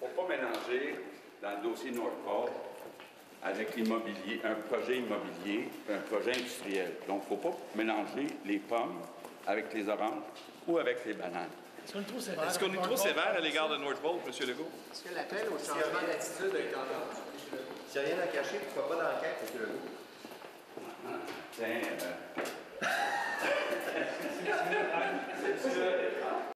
ne faut pas mélanger dans le dossier Northport avec l'immobilier, un projet immobilier, un projet industriel. Donc, il ne faut pas mélanger les pommes avec les oranges ou avec les bananes. Est-ce qu'on est trop sévère? Est-ce qu'on est trop sévère à l'égard de Northvolt, M. Legault? Est-ce que l'appel au changement d'attitude a été entendu? S'il n'y a rien à cacher, pourquoi pas d'enquête, M. Legault? Tiens,